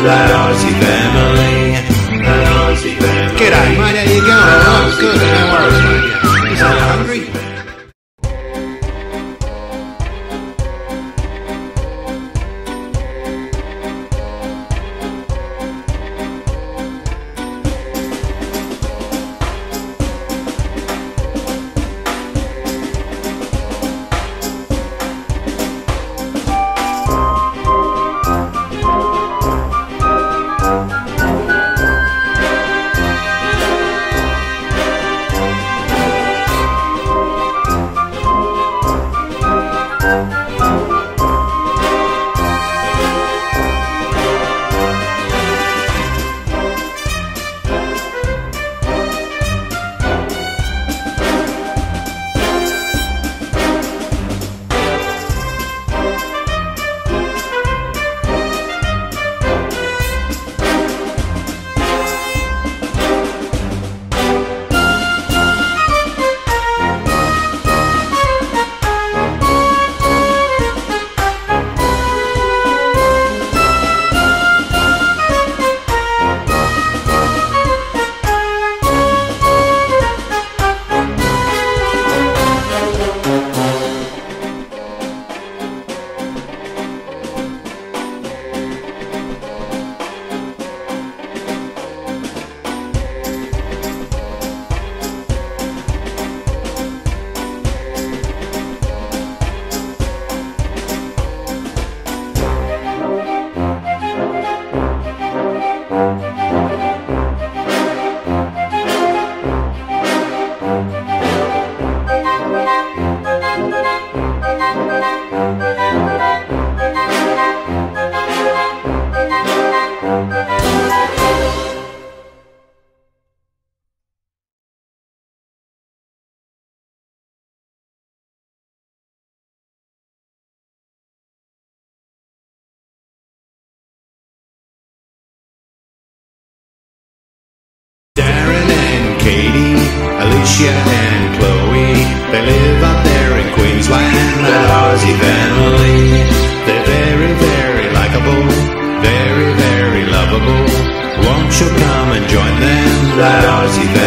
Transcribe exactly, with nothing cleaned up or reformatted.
that Aussie family, that Aussie family. G'day, mate, how you going? Oh, good, no worries, mate. Is that hungry? Darren and Katie, Alicia and Chloe, they live up there in Queensland, that Aussie family. They're very, very likeable, very, very lovable. Won't you come and join them, that Aussie family?